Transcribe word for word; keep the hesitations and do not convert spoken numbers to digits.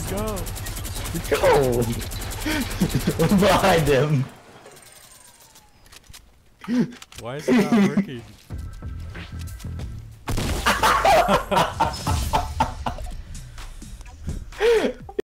Go. Go! Behind him. Why is it not working?